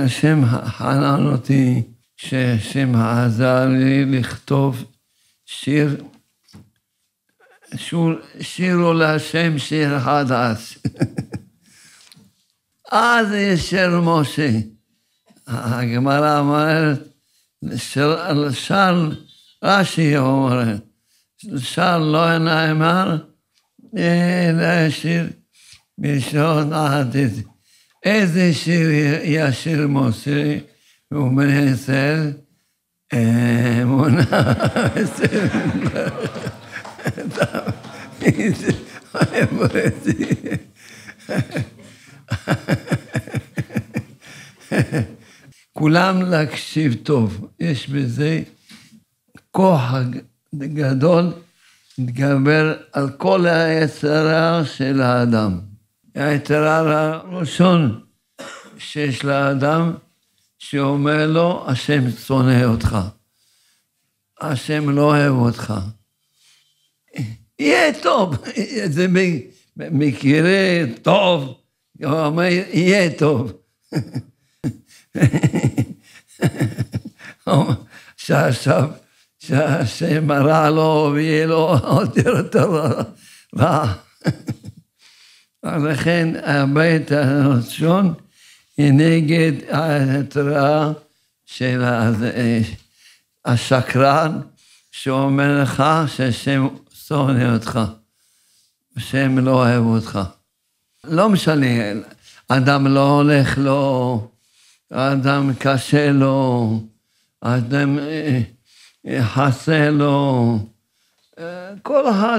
השם חנן אותי, שהשם עזר לי לכתוב שירו להשם שיר חדש. אז יש שיר משה. הגמרא אומרת, שר רש"י אומרת, שר לא נאמר, אלא שיר בלשון עתיד. איזה שיר ישיר משה ובני ישראל? אמונה. כולם להקשיב טוב, יש בזה כוח גדול להתגבר על כל היצרה של האדם. היצרה הראשון שיש לאדם, שאומר לו, השם שונא אותך, השם לא אוהב אותך. יהיה טוב, זה מכירה טוב, הוא אומר, יהיה טוב. שעכשיו, שהשם רע לו ויהיה לו עוד יותר רע. לכן הבית הראשון היא נגד ההתראה של השקרן, שאומר לך שהשם שונא אותך, השם לא אוהב אותך. לא משנה, אדם לא הולך לו, אדם קשה לו, אדם חסה לו, כל אחד,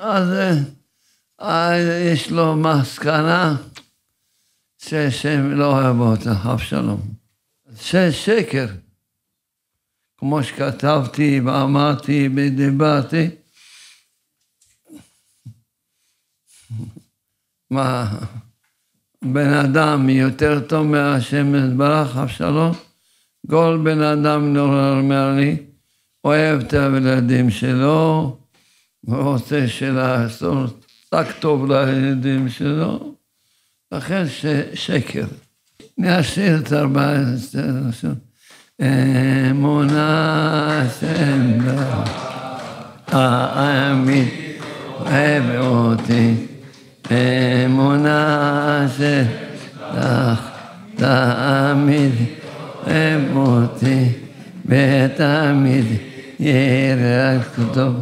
אז יש לו מסקנה שהשם לא אוהב אותך, אבשלום. שקר, כמו שכתבתי ואמרתי ודיברתי, מה, בן אדם יותר טוב מהשם יתברך, אבשלום? כל בן אדם אומר לי, אוהב את הילדים שלו, ורוצה לעשות רק טוב לילדים שלו, לכן שקר. נשאיר את 14. אמונה סנדה, האמין אוהב אותי, אמונה סנדה, תמיד אוהב אותי, ותמיד יהיה רק טוב,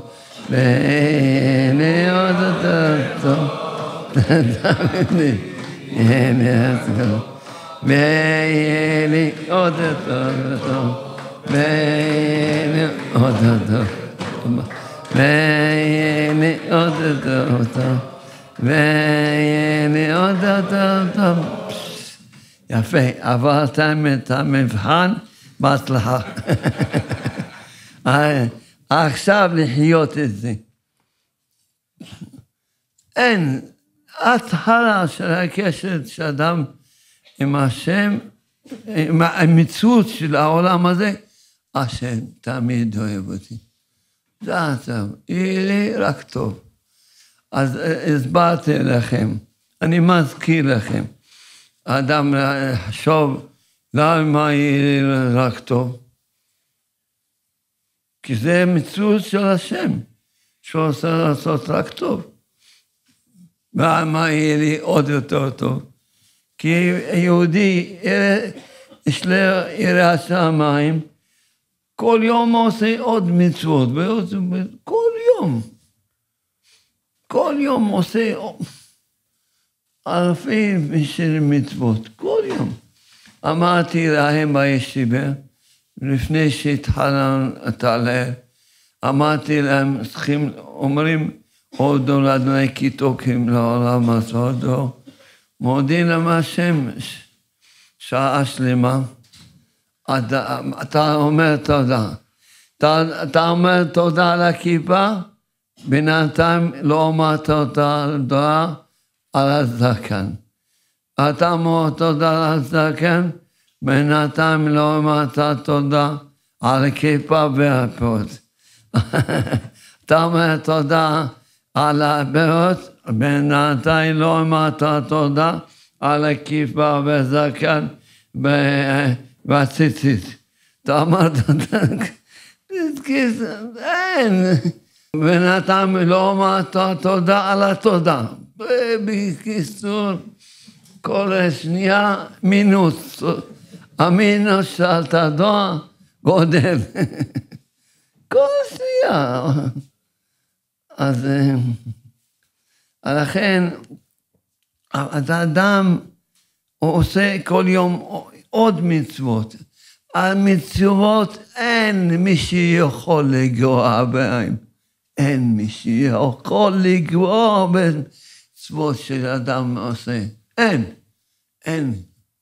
ואין עוד יותר טוב, תמיד יהיה רק טוב. ויהיה לי עוד יותר טוב, ויהיה לי עוד יותר טוב, ויהיה לי עוד יותר טוב, ויהיה לי עוד יותר טוב. יפה, עברתם את המבחן בהצלחה. עכשיו לחיות את זה. אין, התחלה של הקשר שאדם עם השם, עם המציאות של העולם הזה, השם תמיד אוהב אותי. זה עכשיו, יהיה לי רק טוב. אז הסברתי לכם, אני מזכיר לכם, האדם חשוב, למה יהיה לי רק טוב? כי זה מציאות של השם, שעושה לעשות רק טוב. למה יהיה לי עוד יותר טוב? כי יהודי, יש לו יראת שמיים, כל יום עושה עוד מצוות, כל יום עושה אלפי של מצוות, כל יום. אמרתי להם בישיבה, לפני שהתחלנו את הלל, אמרתי להם, אומרים, עוד נולדנו כתוקים לעולם הסודו, מודים למה השם, שעה שלמה, אתה אומר תודה. אתה אומר תודה על הכיפה, בינתיים לא אמרת תודה על הזקן. אתה אומר תודה על הזקן, בינתיים לא אמרת תודה על הכיפה והפאות. אתה אומר תודה על הפאות, בינתיים לא אמרת תודה על הכיפה והזקן, והציצית. אתה אמרת, אין. ונתן לא אמרת תודה על התודה. בקיצור, כל שנייה מינוס. המינוס של תודה גודל. כל שנייה. אז לכן, האדם עושה כל יום עוד מצוות. המצוות אין מי שיכול לגוע בהם. אין מי שיכול לגוע במצוות שאדם עושה. אין.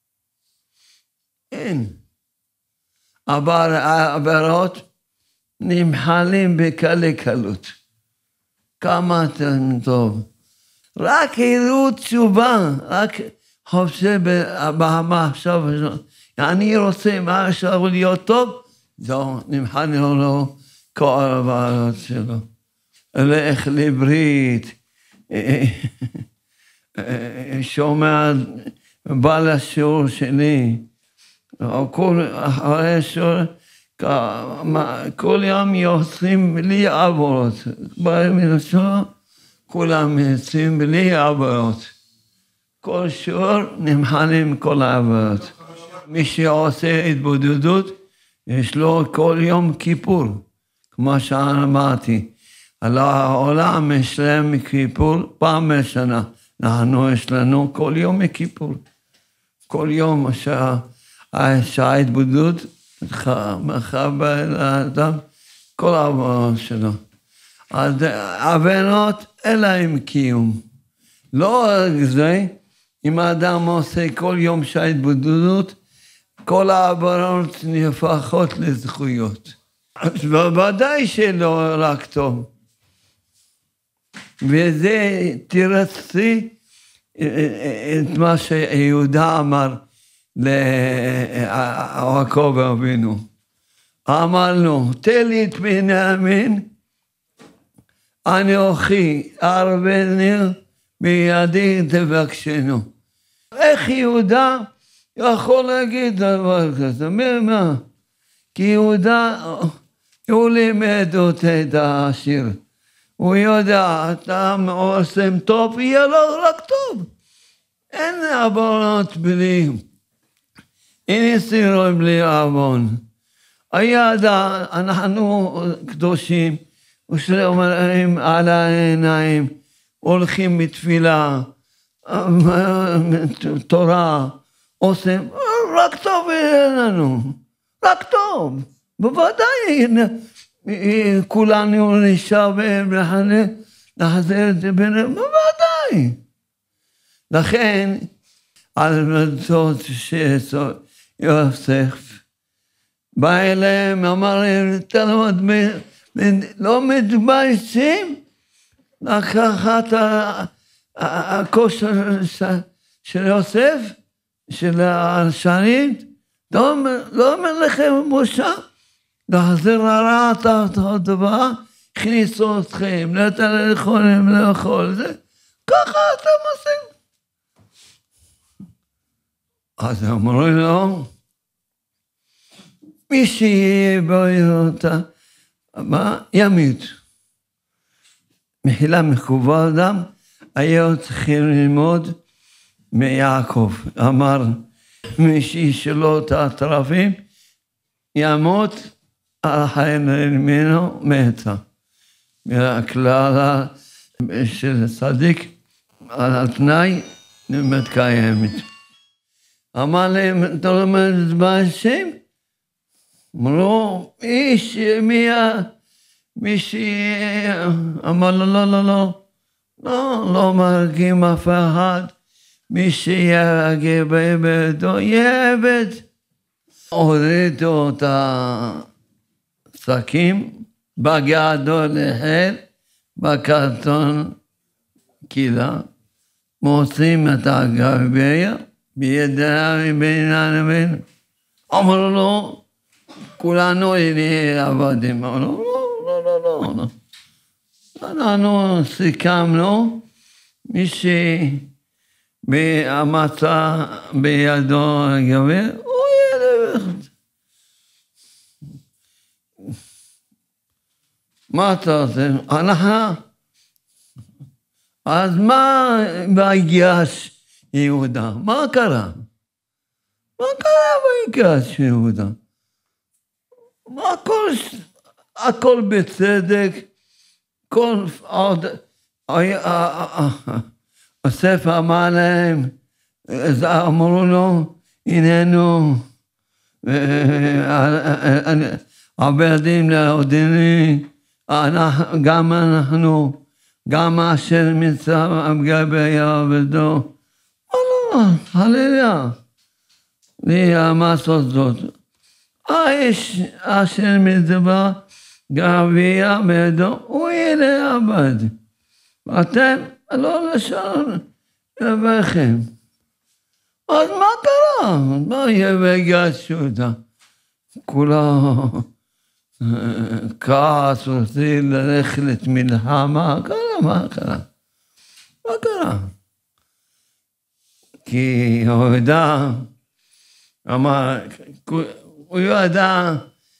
העבירות נמחלים בקלי קלות. כמה טוב. רק הראו תשובה, רק חושב במחשב, אני רוצה מה עכשיו להיות טוב, זהו, נמחלנו לו כל העבירות שלו. לך לברית, שומע, בא לשיעור שלי, אחרי שיעור, כל יום יוצאים בלי עבירות. כולם יוצאים בלי עבירות. כל שיעור נמחלים כל העבירות. מי שעושה התבודדות, יש לו כל יום כיפור. כמו שאמרתי, על העולם יש להם כיפור פעם בשנה. אנחנו יש לנו כל יום כיפור. כל יום שההתבודדות מחבר לאדם כל העבירות שלו. אז עבירות אין להם קיום. לא רק זה, אם האדם עושה כל יום שההתבודדות, כל העבירות נהפכות לזכויות. אז בוודאי שלא רק טוב. וזה תרצי את מה שיהודה אמר ליעקב אבינו. אמרנו, תן לי את בנימין, אנוכי ערבני בידי תבקשנו. איך יהודה יכול להגיד דבר כזה? מה? כי יהודה, הוא לימד אותי את השיר. הוא יודע, אתה עושה טוב, יהיה לו רק טוב. אין עוונות בלי. אין סירוב בלי עוון. הידע, אנחנו קדושים, ושאומרים על העיניים, הולכים בתפילה, תורה, עושים, רק טוב יהיה לנו, רק טוב. בוודאי, כולנו נשאר נחזר את זה בינינו, בוודאי. לכן, על מצות שיוסף, בא אליהם, אמר להם, לא מתביישים לקחת הכושר של יוסף, של השערית, לא אומר לכם בושה, להחזיר הרעת הדבר, הכניסו אתכם, נתן לכם לאכול, זה, ככה אתם עושים. אז אמרו לו, מי שיהיה באותה, מה? ימית. מחילה מכובד אדם, היו צריכים ללמוד מיעקב. אמר, מי שישלו את הטרפים, ימות, החיים ממנו מתה. מהכלל של צדיק, על התנאי, מתקיימת. אמר להם, אתה לא מתביישים? אמרו, איש, מי שאמר לו, לא מרגיעים אף אחד, מי שיגע בעבדו, יהיה עבד. הורידו את השקים, בגדו לחל, בקרטון קילה, מוצאים את הגביע, בידיים בינן לבין. אמרו לו, כולנו נהיה עבדים. אמרו, לא. אנחנו סיכמנו, מי שמצא בידו הגביע, מה אתה עושה? הנחה. אז מה בהגיעש יהודה? מה קרה? מה קרה בהגיעש יהודה? הכל בצדק, כל עוד יוסף אמר להם, אמרו לו, הננו עבדים לעודני, גם אנחנו, גם אשר מצווה גבי יעבדו. הללויה, לעשות זאת. האיש אשר מצווה גבי יעבדו, הוא יהיה לעבד. ואתם לא לשון לבכם. אז מה קרה? מה יהיה בהגיעש יהודה? כולה כעס רוצים ללכת מלחמה, מה קרה? מה קרה? כי יהודה אמר, הוא ידע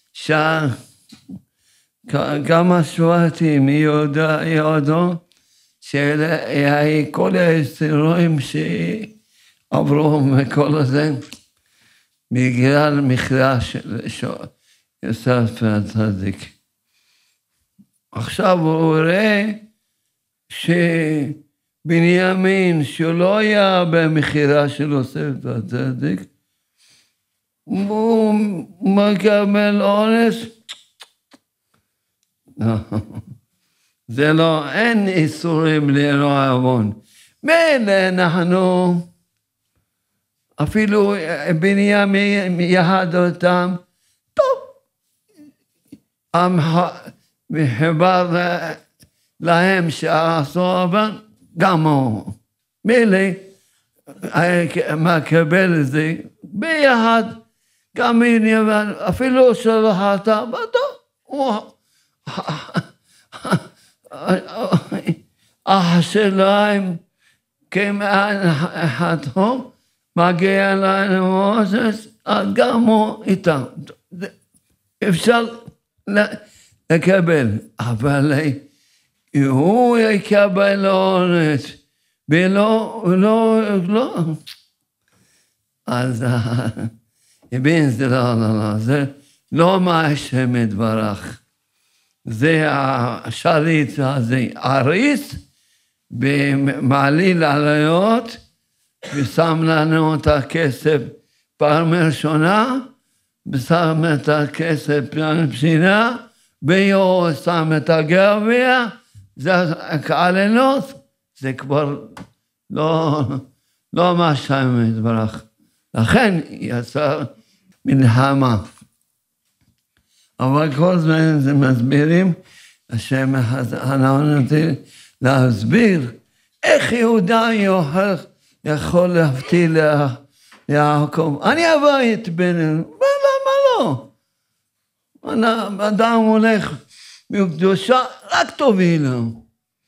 כמה שבטים יהודו, שכל היצורים שעברו מכל הזה, בגלל מכרה של יוסף הצדיק. עכשיו הוא רואה שבנימין, שהוא לא היה במכירה של יוסף הצדיק, הוא מקבל אונס. זה לא, אין איסורים ללא עוון. מילא אנחנו, אפילו בנימין יחד אותם, טוב, מחבר להם שעשו אבל גם הוא. מילא מקבל את זה ביחד, גם בנימין, אפילו שלא חטא, הוא אח שלהם כמעט חטאו, מגיע לנו מוזס, אז גם הוא איתם. אפשר לקבל, אבל הוא יקבל עונש, ולא. אז זה לא, זה לא מה השם יתברך. זה השליט הזה, אריס, במעליל עליות, ושם לנו את הכסף פעם ראשונה, ושם את הכסף פעם שנייה, והוא שם את הגביע, זה הקהלנות, זה כבר לא מה שם יתברך. לכן יצא מלחמה. אבל כל זמן זה מסבירים, השם הנענתי להסביר איך יהודה יכול להפתיע ליעקב. אני הבית בינינו, למה לא? אדם הולך מקדושה, רק תוביל לו.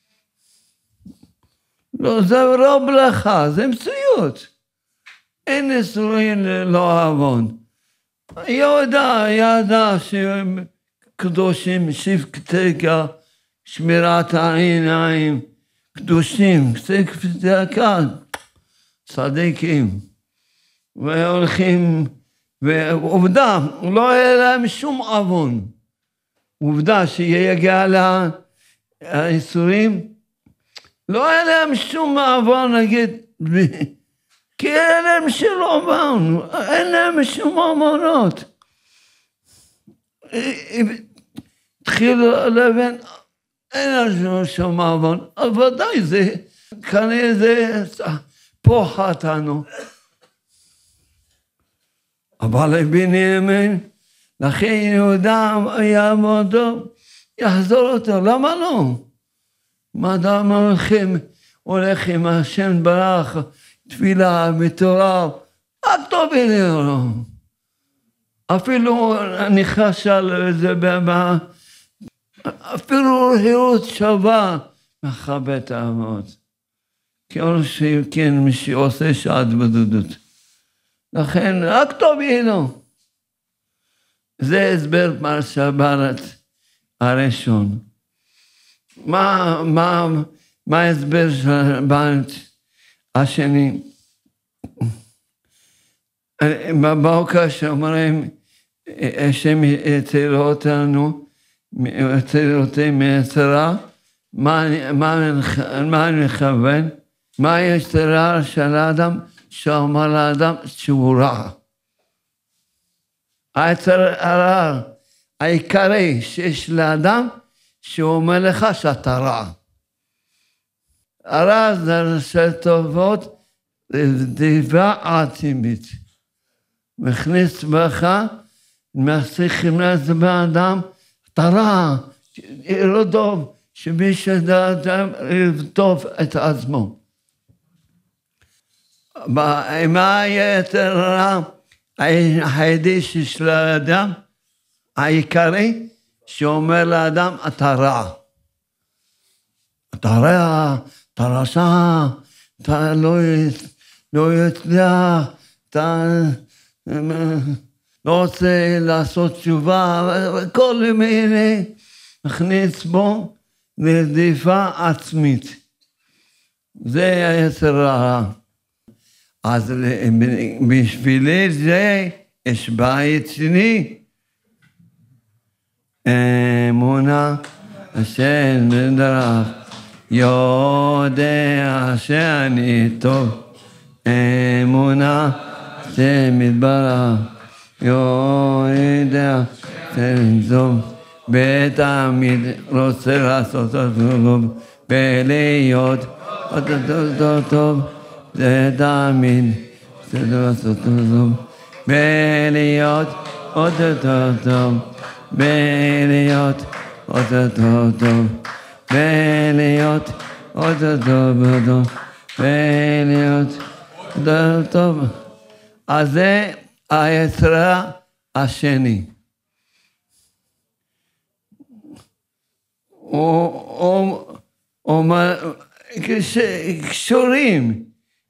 לא, זה לא ברכה, זה מציאות. אין איסורים ללא עוון. יהודה ידע שהם קדושים, שבקתך, שמירת העיניים, קדושים, כאן, צדיקים, והולכים, ועובדה, לא היה להם שום עוון. עובדה שיגיע לאיסורים, לא היה להם שום עוון, נגיד, כי אין להם שלום באנו, אין להם שום אמונות. התחילו לבן, אין להם שום אמון, אבל ודאי זה, כנראה זה פה חטאנו. אבל בנימין, לכן יהודה יעמוד טוב, יחזור אותו, למה לא? מה אדם הולך עם השם ברוך, תפילה, בתורה, רק טוב אלינו. אפילו נכנס על זה, אפילו הירות שווה מכבד העמות. כן, מי שעושה שעת בדודות. לכן, רק טוב אלינו. זה הסבר פרשת בארץ הראשון. מה ההסבר של הבית השני? בבוקר שאומרים, השם יציל אותנו, יציל אותי מיצרה, מה אני מכוון? מה היצרה של האדם שאומר לאדם שהוא רע? היצרה העיקרי שיש לאדם, שהוא אומר לך שאתה רע. הרע זה ראשי טובות, רדיפה עצמית. מכניס בך, מסיך את באדם, אתה רע, לא טוב, שמי שדעתם לטוב את עצמו. מה היתר רע? היחידי של האדם, העיקרי, שאומר לאדם, אתה רע. אתה רע, אתה רשע, אתה לא יצליח, אתה לא רוצה לעשות תשובה, וכל מיני מכניס בו לרדיפה עצמית. זה היצר הרע. אז בשבילי זה יש בית שני. אמונה אשר נדרך, יודע שאני טוב. אמונה אשר מתברך, יודע שאני טוב. ותמיד רוצה לעשות טוב, ולהיות עוד יותר טוב. זה תמיד רוצה לעשות טוב, ולהיות עוד יותר טוב. ולהיות עוד יותר טוב, ולהיות עוד יותר טוב, ולהיות עוד יותר טוב. אז זה היצרה השני. קשורים.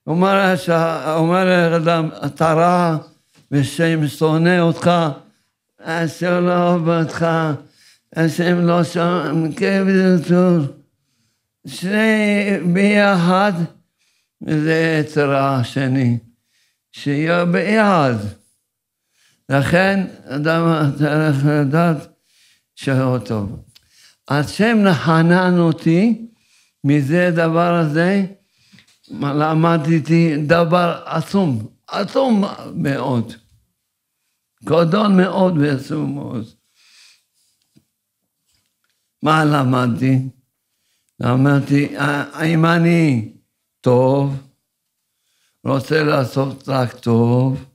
אומר לאדם, אתה רע, ושם שונא אותך, השם לא אוהב אותך, השם לא שם, כבדתור. שני ביחד, זה יצרה השני, שיהיה ביחד. לכן, אדם צריך לדעת שהוא טוב. השם נחנן אותי, מזה דבר הזה, למדתי דבר עצום, עצום מאוד. גדול מאוד ועצום מאוד. מה למדתי? למדתי, אם אני טוב, רוצה לעשות רק טוב,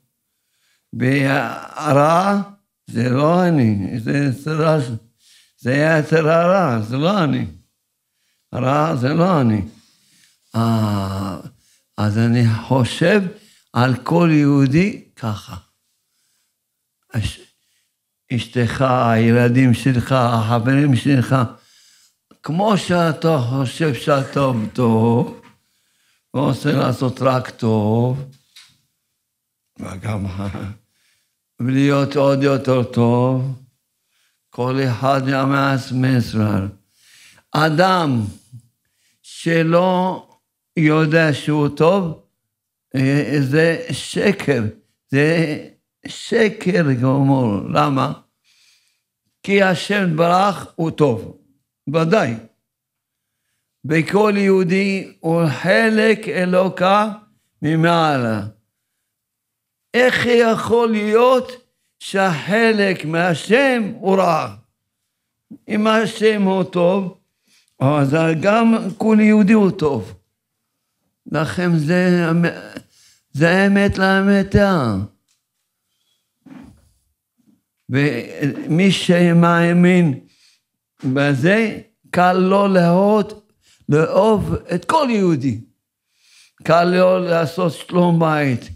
והרע זה לא אני, זה יצר הרע, זה לא אני. הרע זה לא אני. אז אני חושב על כל יהודי ככה. אשתך, הילדים שלך, החברים שלך, כמו שאתה חושב שאתה טוב, ורוצה לעשות רק טוב, וגם להיות עוד יותר טוב, כל אחד ימאס מסרר. אדם שלא יודע שהוא טוב, זה שקר, זה שקר גמור. למה? כי השם ברח הוא טוב, ודאי. וכל יהודי הוא חלק אלוקה ממעלה. איך יכול להיות שהחלק מהשם הוא רע? אם השם הוא טוב, אז גם כל יהודי הוא טוב. לכם זה אמת לאמיתה. ומי שמאמין בזה, קל לו לאהוב את כל יהודי. קל לו לעשות שלום בית.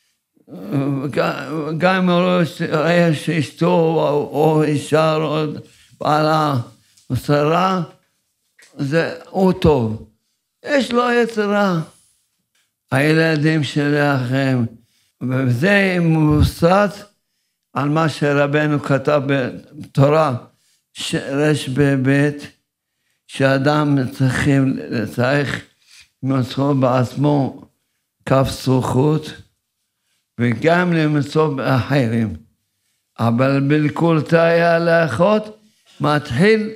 גם רואה שאשתו או אישה או בעלה או שרה, הוא טוב. יש לו יצרה. הילדים שלכם, וזה מבוסס על מה שרבנו כתב בתורה, רש"ב, שאדם צריך למצוא בעצמו כף זכות, וגם למצוא באחרים. אבל בלקולתאי הלכות מתחיל,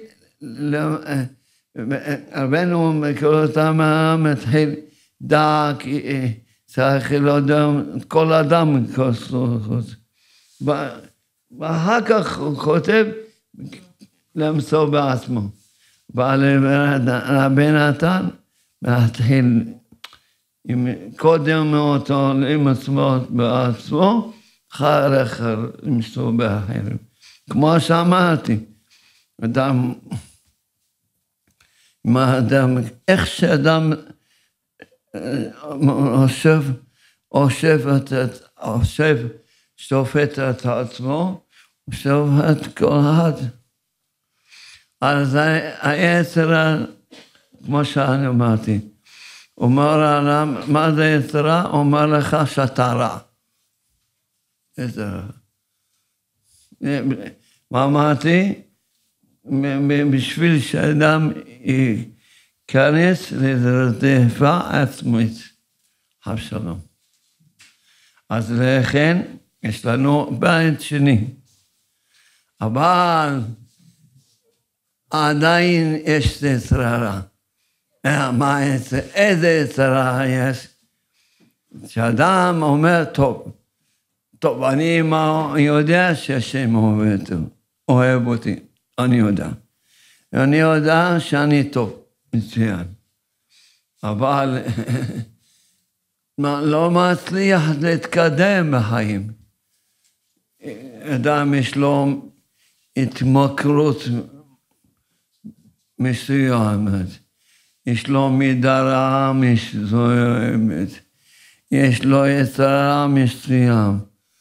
רבנו בלקולתא מתחיל דע, צריך לאדם, כל אדם כף זכות. ואחר כך הוא כותב למצוא בעצמו. רבי נתן מתחיל קודם אותו למצוא בעצמו, אחר למצוא באחרים. כמו שאמרתי, איך שאדם שופט את עצמו, שופט כל אחד. אז היצר, כמו שאני אמרתי, אומר עליו, מה זה יצרה? אומר לך שאתה רע. יצרה. מה אמרתי? בשביל שאדם ייכנס לרדיפה עצמית. אבשלום. אז לכן יש לנו בית שני. אבל עדיין יש יצרה רע. איזה יצרה יש? שאדם אומר, טוב, אני יודע שהשם אוהב אותי, אני יודע. אני יודע שאני טוב, מצוין. אבל לא מצליח להתקדם בחיים. אדם יש לו התמכרות מסוימת, יש לו מידה רעה מסוימת, יש לו יצרה מסוים.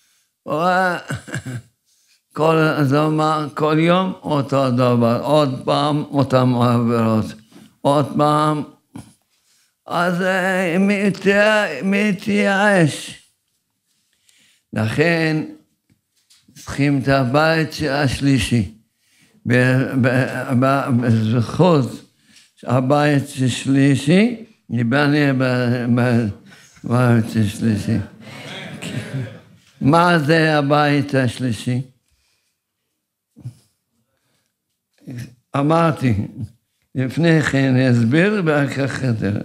כל יום אותו דבר, עוד פעם אותם עבירות, עוד פעם, אז מתייאש. לכן צריכים את הבית השלישי. בזכות הבית השלישי, ניבנה בבית השלישי. מה זה הבית השלישי? אמרתי, לפני כן אסביר ואחר כך.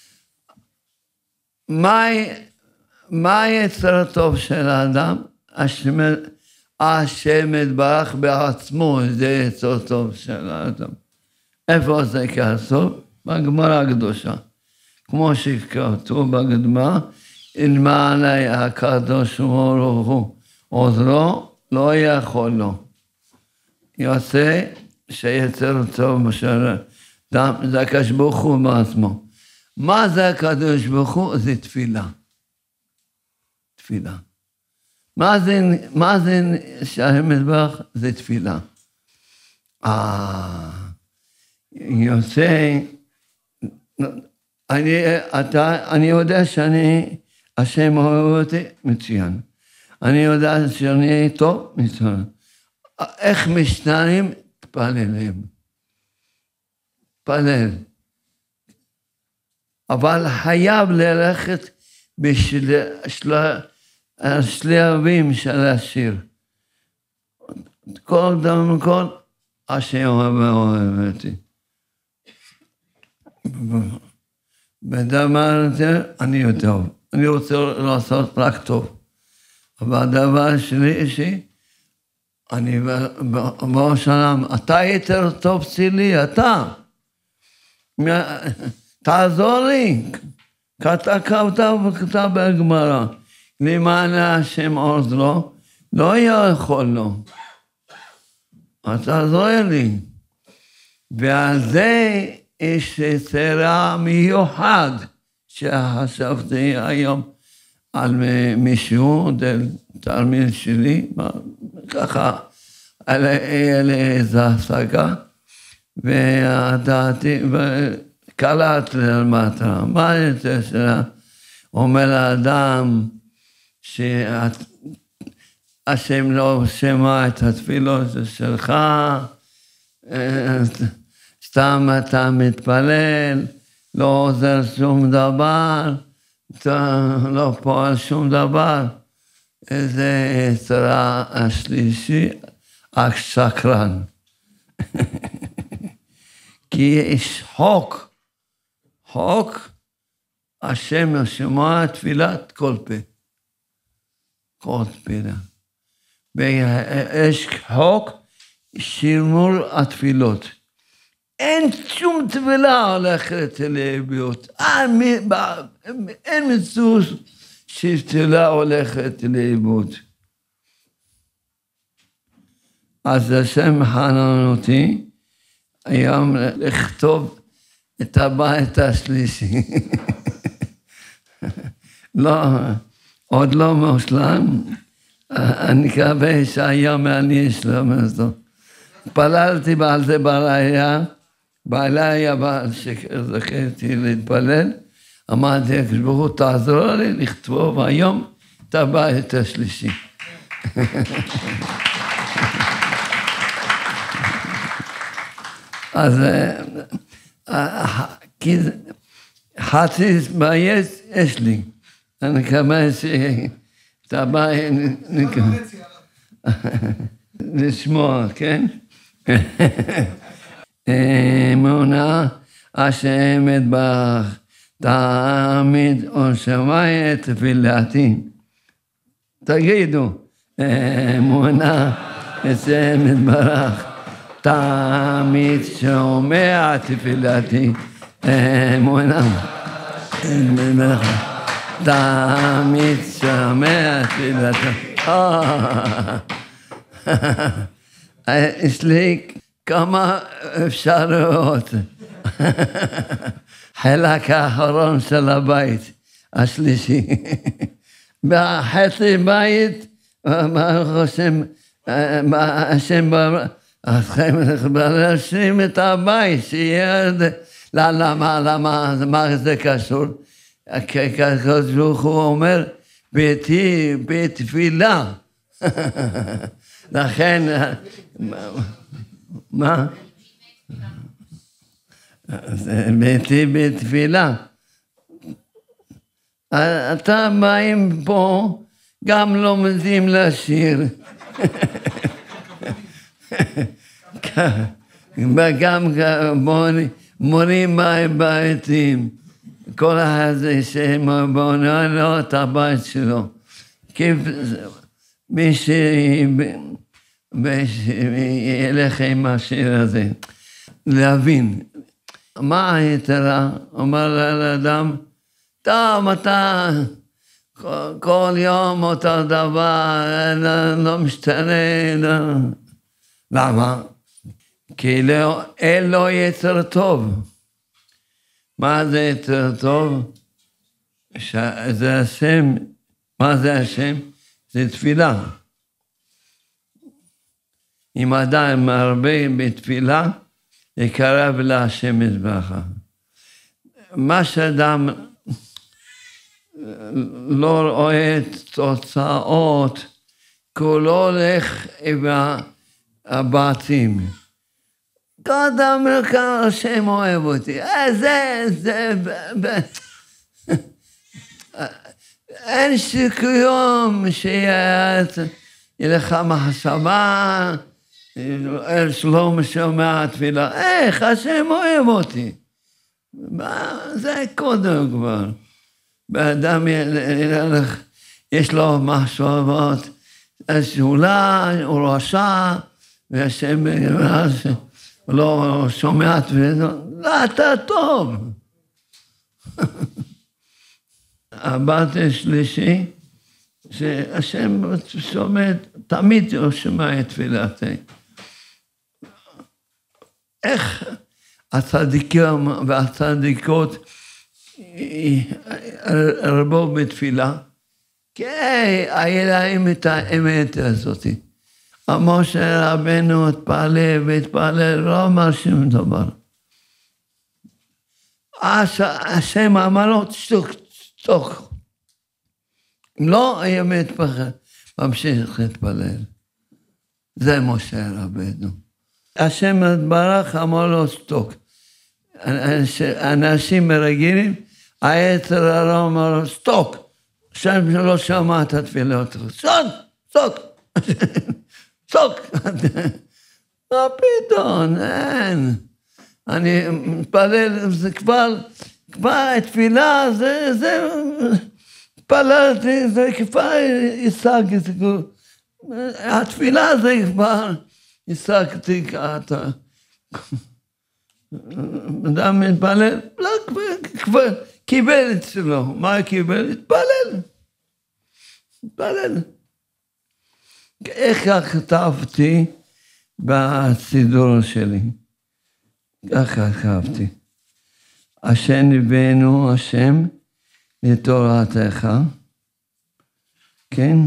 מה יצר הטוב של האדם? השם יתברך בעצמו, זה יצר טוב של האדם. איפה זה כתוב? בגמרא הקדושה. כמו שכתוב בגמרא, אלמלא הקדוש ברוך הוא עוזרו, לא יכול לו. יוצא שיצר טוב של האדם, זה הקדוש ברוך הוא בעצמו. מה זה הקדוש ברוך הוא? זה תפילה. תפילה. מה זה שהשם יתברך? זה תפילה. יוצא, אני יודע השם אוהב אותי, מצוין. אני יודע שאני טוב, מצוין. איך משתנים? תפללים. תפלל. אבל חייב ללכת בשלבים של השיר. כל דבר כל, השם אוהב אותי. בדבר הזה אני יודע. אני רוצה לעשות רק טוב. אבל הדבר שלי, אני בשלם, אתה יותר טוב שלי, אתה. תעזור לי. כתב בגמרא. למען השם עוזרו, לא יכול לו. אז תעזור לי. ועל זה יש יצירה מיוחד, שחשבתי היום על מישהו, תלמיד שלי, ככה, על איזו השגה, ודעתי, וקלט למטה. מה יותר שלה? אומר לאדם, שהשם לא שמע את התפילות שלך, סתם אתה מתפלל, לא עוזר שום דבר, אתה לא פועל שום דבר. זה יצרה השלישי, השקרן. כי יש חוק, השם שומע תפילת כל פה. כל תפילה. ויש חוק שימור התפילות. אין שום תפילה הולכת לאיבוד. אין מציאות שתפילה הולכת לאיבוד. אז השם חנן אותי היום לכתוב את הבית השלישי. לא, עוד לא מושלם. אני מקווה שהיום אני אשלם אותו. התפללתי על זה בלילה שזכרתי להתפלל. אמרתי, ברוך תעזור לי לכתוב היום את הבית השלישי. אז חצי בית יש לי. אני מקווה שאת הבית לשמוע, כן? אמונה השם יתברך, תמיד שומע את תפילתי. תגידו, אמונה השם יתברך, תמיד שומע תפילתי. אמונה תמיד שומע תפילתי. יש לי כמה אפשרויות. חלק האחרון של הבית השלישי. בחצי בית, השם להשלים את הבית, שיהיה... למה זה קשור? הקדוש ברוך הוא אומר, ביתי בתפילה. לכן, מה? ביתי בתפילה. אתה באים פה, גם לומדים לשיר. וגם מורים ביתים. כל אחד שבונה לו את הבית שלו. מי שילך עם השיר הזה, להבין. מה היתרה? אומר לאדם, טוב, אתה כל יום אותו דבר, לא משתנה. למה? כי אין לו יצר טוב. מה זה יצר טוב? זה השם. מה זה השם? זה תפילה. אם אדם מרבה בתפילה, יקרב להשם יתברך. מה שאדם לא רואה תוצאות, כולו הולך עם הבתים. קודם כל השם אוהב אותי. אין סיכויים שיהיה לך מחשבה, שלא משומע תפילה. איך השם אוהב אותי? זה קודם כבר. באדם יש לו מחשבות, אולי הוא רשע, והשם לא שומע תפילה. לא, אתה טוב. הבת השלישי, שהשם שומע, תמיד הוא שומע את תפילתי. איך הצדיקים והצדיקות הרבו בתפילה? כי היה להם את האמת הזאת. משה רבנו התפלל, לא אמר שום דבר. השם אמר לו, תשתוק. לא היה מתפחד, ממשיך להתפלל. זה משה רבנו. השם יתברך אמר לו שתוק. אנשים מרגילים, היצר הרע אמר לו שתוק. השם לא שמע את התפילות. שתוק. מה פתאום, אין. אני מתפלל, זה כבר התפילה, זה התפללתי, זה כבר השגתי, התפילה זה כבר השגתי כעתה. אדם מתפלל, לא, כבר קיבל אצלו, מה קיבל? התפלל. איך כתבתי בסידור שלי? ככה כתבתי. אשר נביאנו השם לתורתך, כן?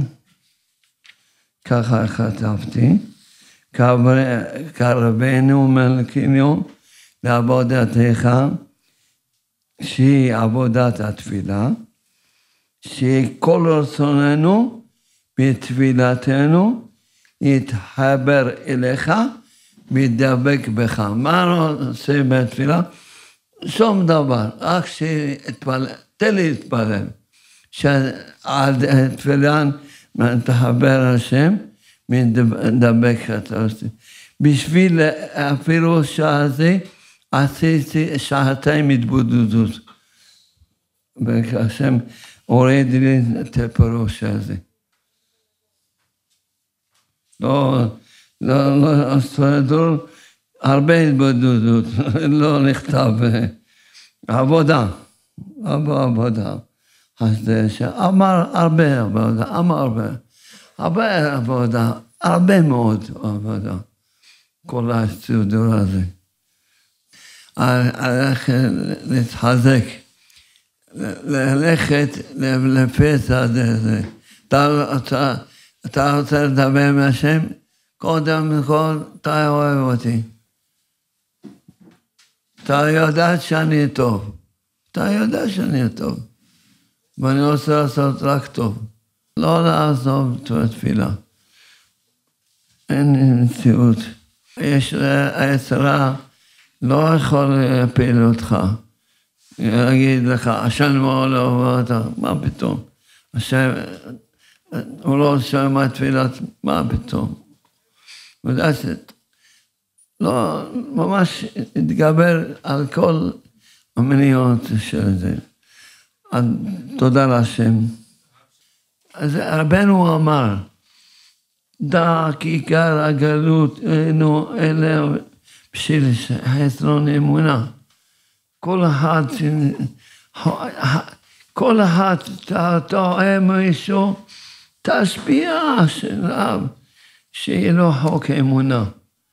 ככה כתבתי. קרבנו מלכנו לעבודתך, שהיא עבודת התפילה, שכל רצוננו בתפילתנו יתחבר אליך וידבק בך. מה אני עושה בתפילה? שום דבר, רק תן לי להתפלל. שעד תפילן מתחבר השם וידבק אתה. בשביל אפילו שעה זה, עשיתי שעתיים התבודדות. והשם הוריד לי את הפירוש הזה. לא, סודור, הרבה התבודדות, לא נכתב עבודה. אז אמר הרבה עבודה, הרבה מאוד עבודה. כל הסודור הזה. להתחזק, ללכת לפסע הזה. אתה רוצה לדבר עם השם? קודם כל, אתה אוהב אותי. אתה יודע שאני טוב. ואני רוצה לעשות רק טוב. לא לעזוב את התפילה. אין מציאות. יש היצרה, לא יכול להפיל אותך. להגיד לך, השם לא אוהב אותך, מה פתאום? השם, הוא לא שומע תפילת, מה פתאום? ודעת, לא, ממש התגבר על כל המניעות של זה. תודה להשם. אז רבנו אמר, דע כי עיקר הגלות אינו אלא בשביל חסרון אמונה. כל אחד טועה מישהו, תשפיע שלב שיהיה לו חוק אמונה.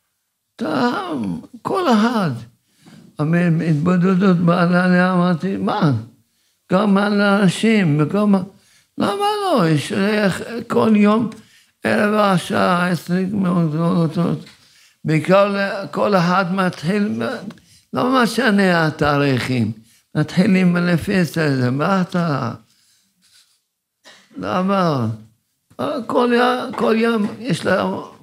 כל אחד. התבודדות בעלה, אמרתי, מה? גם על האנשים, למה לא? יש כל יום 10 גדולות. כל אחד מתחיל, לא משנה התאריכים, מתחילים לפי זה, מה אתה? למה? כל יום יש לה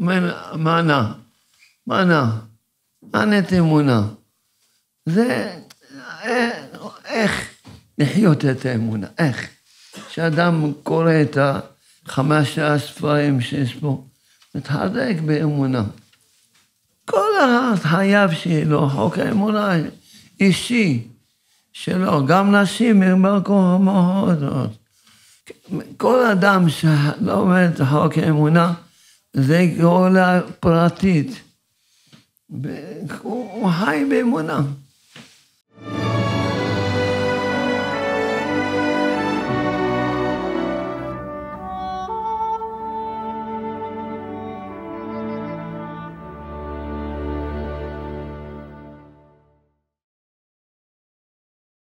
מנת אמונה. זה איך לחיות את האמונה, איך? שאדם קורא את 5 ספרים שיש פה, מתחזק באמונה. כל אחד חייב שיהיה לו חוק האמונה אישי שלו, גם נשים מרקו מאוד. כל אדם שלא עומד את חוק האמונה, זה גאולה פרטית. הוא חי באמונה.